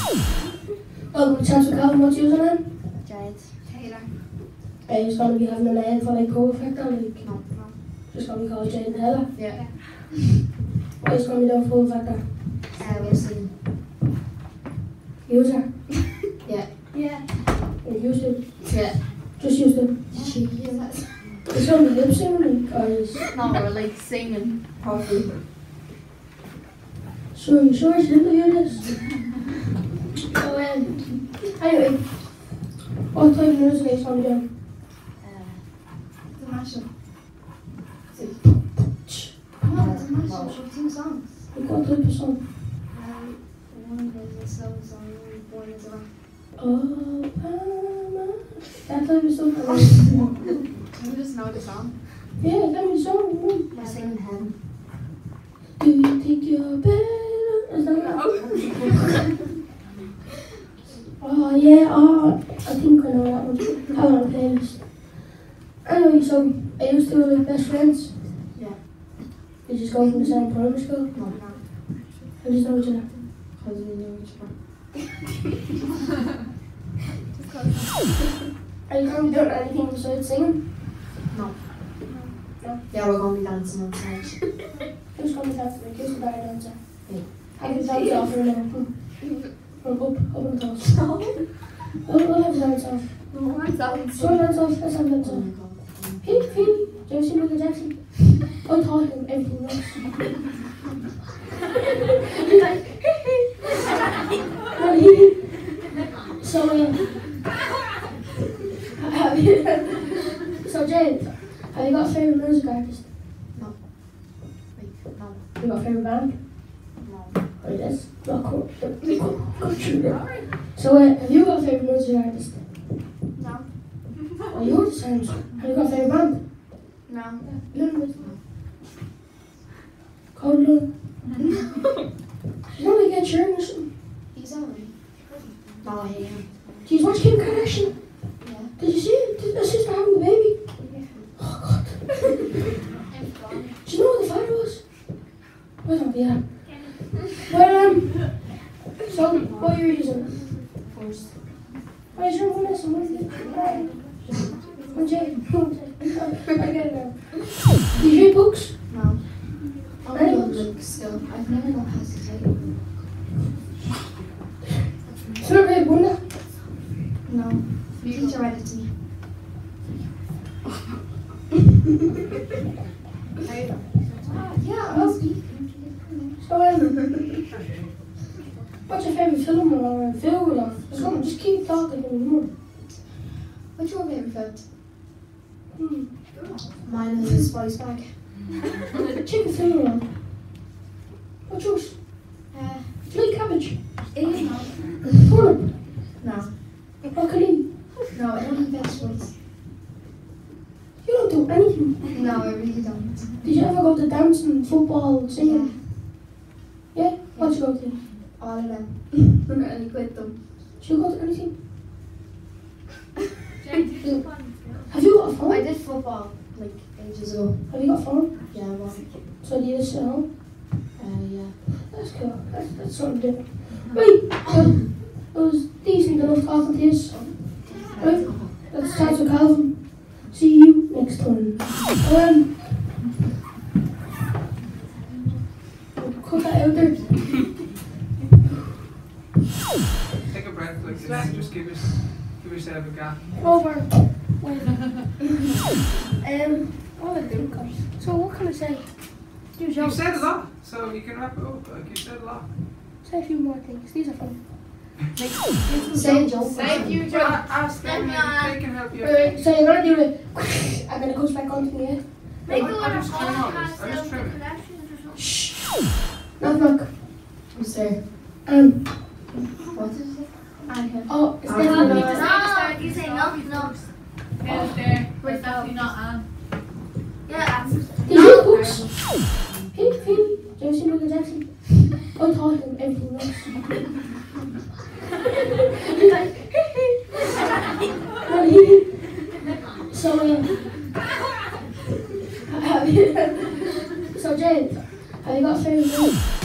Welcome to Chance with Calvin. What's your username? Jade. Taylor. He's going to be having a name for like co-effector, like No. just going to be called Jade and Heather. Yeah. What is going to be doing full effector? We'll see. User. Yeah. Yeah. Or used to. Yeah. Just used to. She is that. It's going to be lip syncing because. No, we're like singing properly. So you sure it's interview this? So anyway, what type of music is going to be doing? The mashup. No, it's a mashup of 2 songs. Like what type of song? One is a slow song, one is a rap. Obama. That type of song. You just know the song. Yeah, tell me the song. We're singing Heaven. Do you think you're better? Is that that? Oh yeah, I think I know that one. I want to play this. Anyway, so I used to be like best friends. Yeah. You just go from the same primary school. No. I just know each other. How do we know each other? Are you going to be doing anything besides singing? No. No. Yeah, we're going to be dancing on stage. Who's going to dance? Like, who's the better dancer? Me. I can dance off for now. From up on the toes. I'll have dance off. No, I'm dancing. So dance off, let's have dance Oh off. my god. Phoebe, do you see Michael Jackson? I taught him everything else. So, so Jade, have you got a favourite music artist? No. Wait, no. You got a favourite band? No. Oh, yes. Not cool. So, have you got a favourite music artist? No. Oh, you're the same. Have you got a favourite band? No. Little bit. Coldplay. You don't like Ed Sheeran or something? He's alright. No, I hate him. Do you watch Kim Kardashian? Yeah. Did you see it? Did her sister having the baby? Yeah. Oh, God. Do you know what the father was? I don't, yeah. Well, so, what are you using? First. Oh, is your one some with you? One Jay. I get it now. Do you read books? No. I don't like still. I've never got hesitate. So, not read Wonder? No. You teacher read it to me. Yeah, I'll speak. So, what's your favourite film or film or something? Just keep talking anymore. What's your favourite food? Hmm. Mine is a spice bag. Chicken film or what's yours? Do you like cabbage? Turnip? No. Broccoli? No, I don't eat vegetables. You don't do anything. No, I really don't. Did you ever go to dancing, football, singing? Yeah? What'd you go to? All of them. And I quit them. Did you go to anything? Have you got a phone? I did football like ages ago. Have you got a phone? Yeah, well, So do you just sit home? yeah. That's cool. That's something different. Right, well, it was decent enough talking to you. Right, that's Chance with Calvin. See you next time. Cut that out there. Take a breath like this and just give yourself a gap. Over. Wait. What do I do? So what can I say? Do You jokes. said a lot, so you can wrap it up. Like you said a lot. Say a few more things. These are fun. Say a joke. Say a few Well, jokes. ask them, maybe they can help you. Right, so you're gonna do it, and then it goes back onto me, yeah? Make I'll the one just trim all this. podcast I'll just trim it. Kardashians or something. Shh. Knock knock. Who's there? What is it? Annika. Oh, it's Oh, definitely no. not. No, you say no, no. Who's there? But definitely not Anne. Yeah. Did you read books? Phoebe, do you see Michael Jackson? I taught him everything else. So, so Jade, have you got a favourite movie?